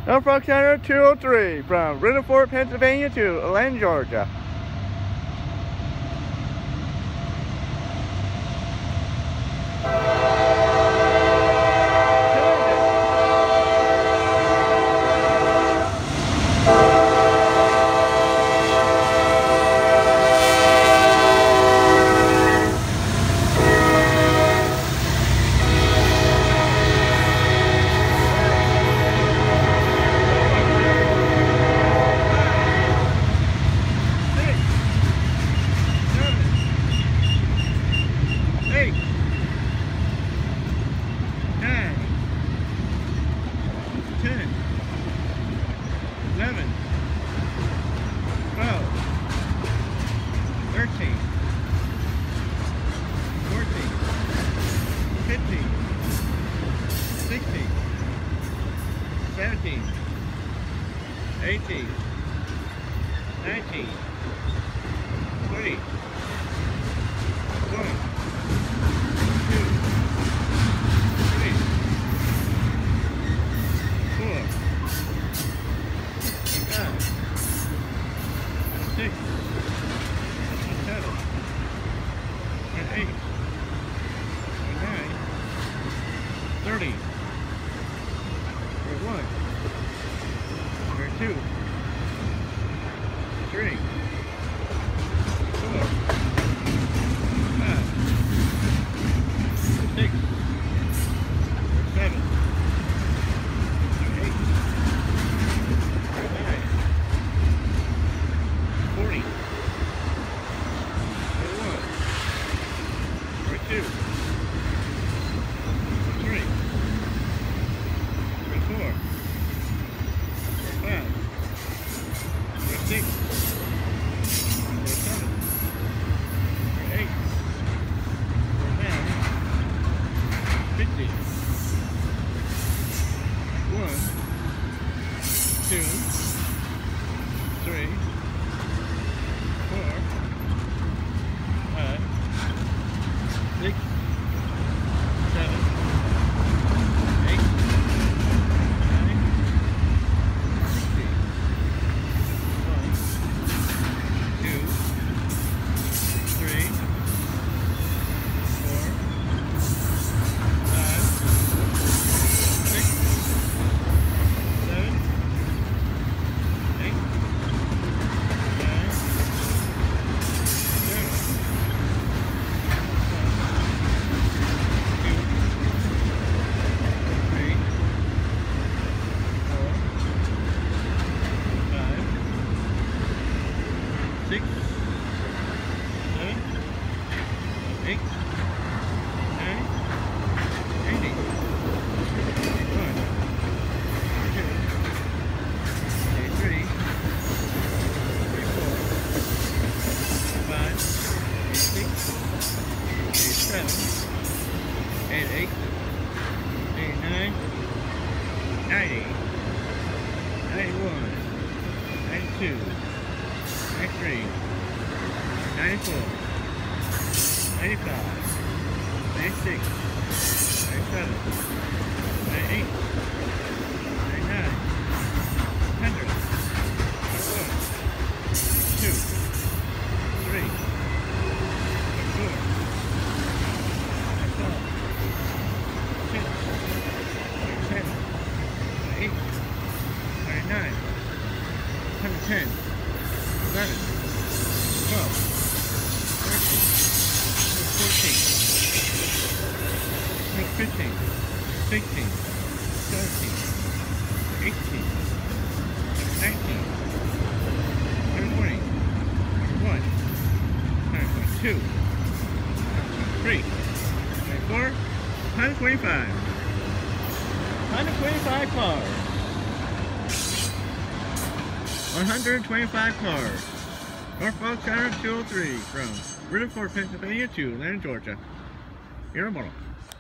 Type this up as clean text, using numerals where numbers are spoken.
Norfolk Center 203 from Rutherford, Pennsylvania to Atlanta, Georgia. Seventeen, 18, 19, 20, 1, 2, 3, 4, 5, 6, 7, 8, 9, 30. 1, 2, 3, 4, 5, 6, 7, 8, 9, 40, 41, 42, 43, 44, 5, 6, 7, 8, 9, 50, 1, 2, 3, 4, 5, 6, 7, 8, 9, 60. 1, 2, 3, 4, 5, 6, 7, 8, 9, 6, 7, 8, 9, 80, 81, 82, 83, 84, 5, 6, 87, 88, 89, 90, 91, 92, 93, 94, 95, 96, 97, 98, 99, 100, 1, 2, 3, 4, 5, 6, 7, 8, 99, 110, 11, 12, 13, 14, 15, 16, 17, 18, 19, 20, 21, 22, 23, 24, 125. 125 cars. 125 cars. Norfolk Center 203 from Rutherford, Pennsylvania to Atlanta, Georgia. Intermodal.